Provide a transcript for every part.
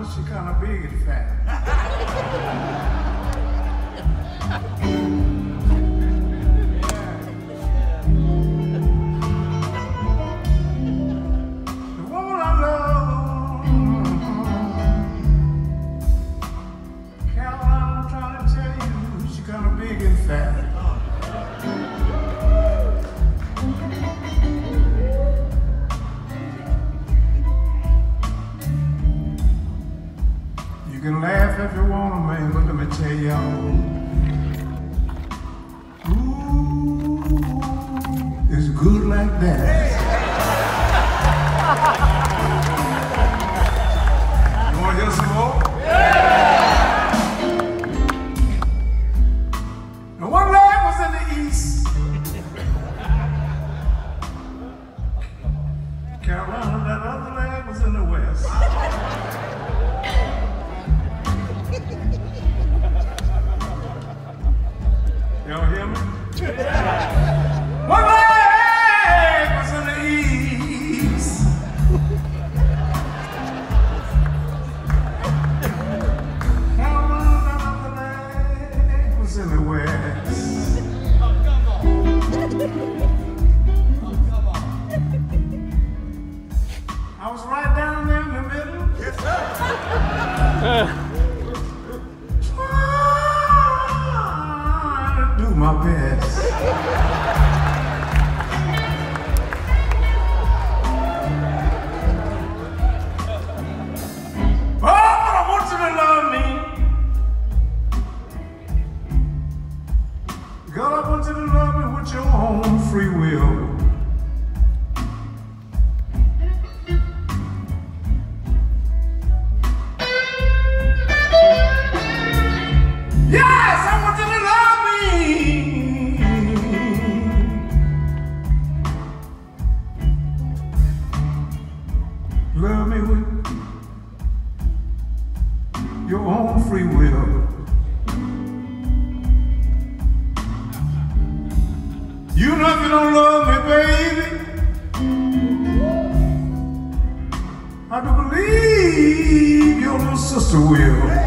Carolina, she kind of big and fat. The woman I love, Carolina, I'm trying to tell you, she kind of big and fat. You can laugh if you want to, man, but let me tell y'all, ooh, it's good like that. You want to hear some more? And one leg was in the east. Carolina, that other leg was in the west. Y'all hear me? One leg was in the east. Another leg was in the west. I was right down there in the middle. Yes, sir. Do my best. Oh, but I want you to love me. God, I want you to love me with your own free will. Yes, I want you to love me. Love me with your own free will. You know if you don't love me, baby, I do believe your little sister will.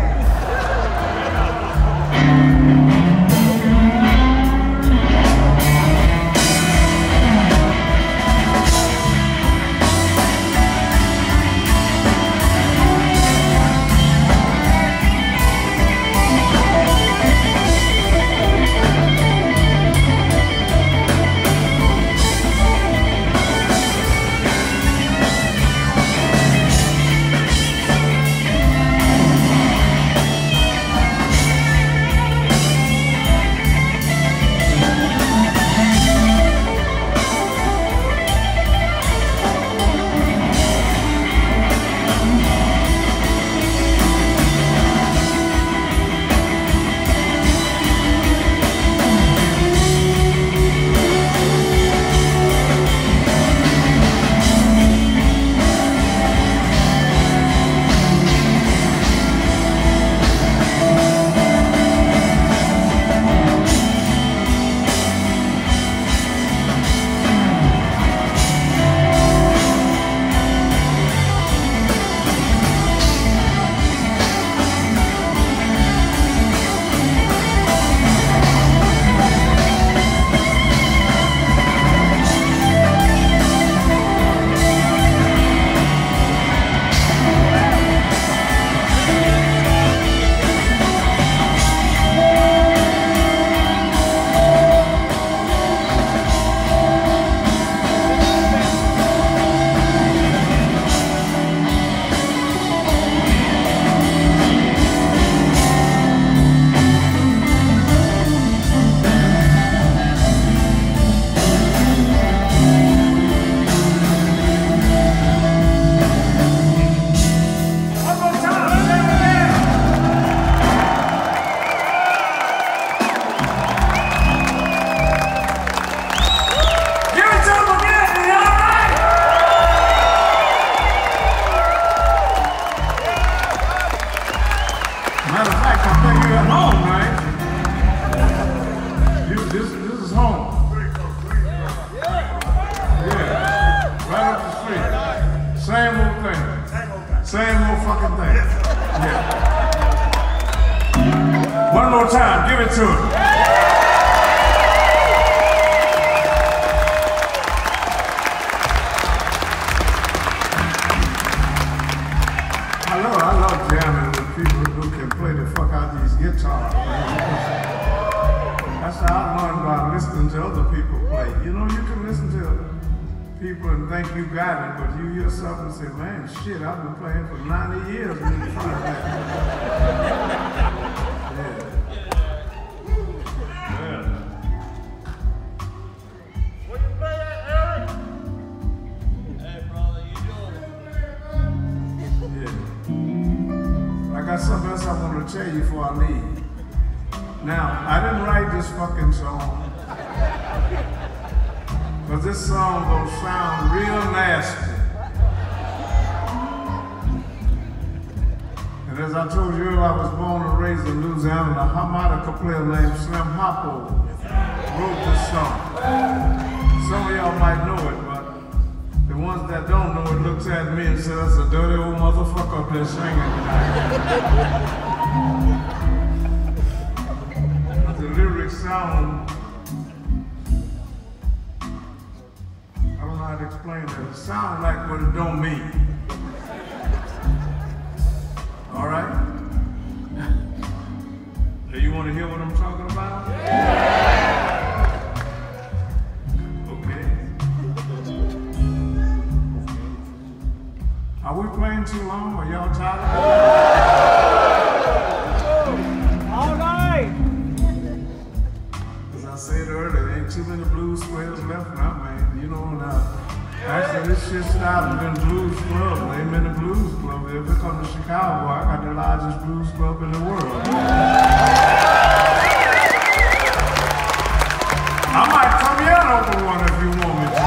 Matter of fact, I think you're at home, right? This is home. Yeah, right up the street. Same old thing. Same old fucking thing. Yeah. One more time, give it to him. I love jamming with people who can play the fuck out these guitars. That's how I learned by listening to other people play. You know, you can listen to people and think you got it, but you hear something and say, man, shit, I've been playing for 90 years when you try that. Yeah. What you play at, Eric? Hey, brother, you doing it? Yeah. I got something else I want to tell you before I leave. Now, I didn't write this fucking song. Because this song gonna sound real nasty. And as I told you earlier, I was born and raised in Louisiana, and a harmonica player named Slim Hoppo wrote this song. Some of y'all might know it, but the ones that don't know it looks at me and says, that's a dirty old motherfucker up there singing tonight. But the lyrics sound, to explain that. It sounds like what it don't mean. All right? Do you want to hear what I'm talking about? Okay. Are we playing too long? Are y'all tired? All right. As I said earlier, there ain't too many blues squares left now, man. You know, actually, this shit started in blues club. There ain't many blues clubs. If it comes to Chicago, I got the largest blues club in the world. I might come here and open one if you want me to.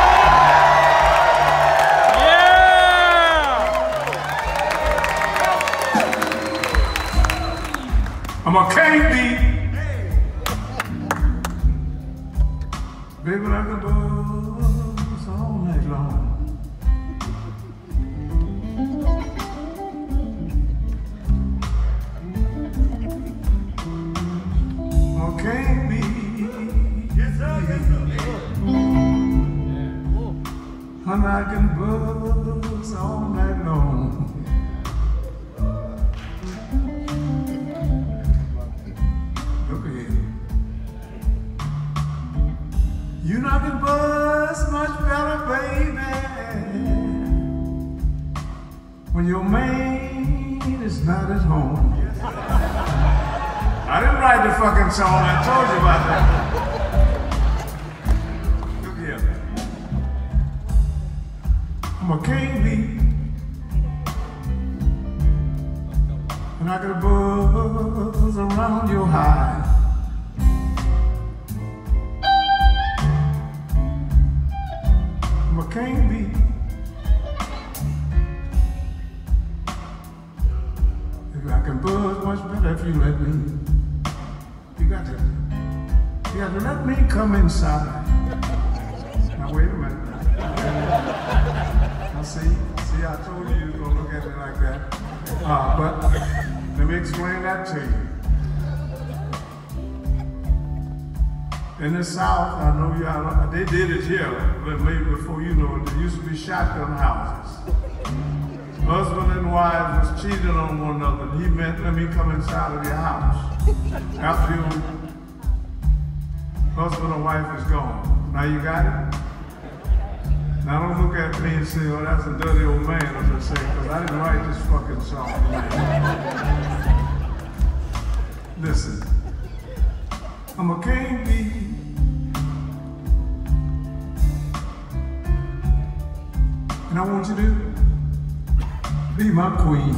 Yeah! I'm a king beat. Baby, like a buzz all night long. Okay, me. Yes, sir, yes, sir. And I can buzz all night long. Look at here. You know I can buzz much better, baby, when your man is not at home. I didn't write the fucking song, I told you about that. Look here. I'm a king bee, and I can buzz around your high. Can't be. If I can buzz much better if you let me. You got to let me come inside. Now wait a minute. Now see, I told you you were gonna look at me like that. But let me explain that to you. In the South, I know y'all, they did it here, but maybe before you know it, there used to be shotgun houses. Husband and wife was cheating on one another, and he meant, let me come inside of your house. After your husband or wife is gone. Now you got it? Now don't look at me and say, oh, that's a dirty old man, as I say, because I didn't write this fucking song. Listen, I'm a king bee. And I want you to be my queen.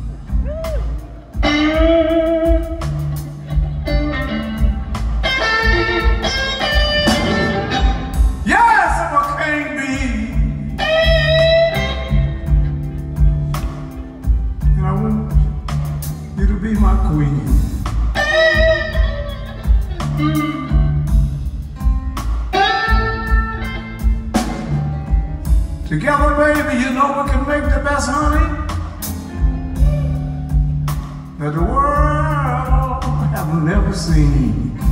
Yes, I'm a king bee. And I want you to be my queen. Together, baby, you know we can make the best honey that the world have never seen.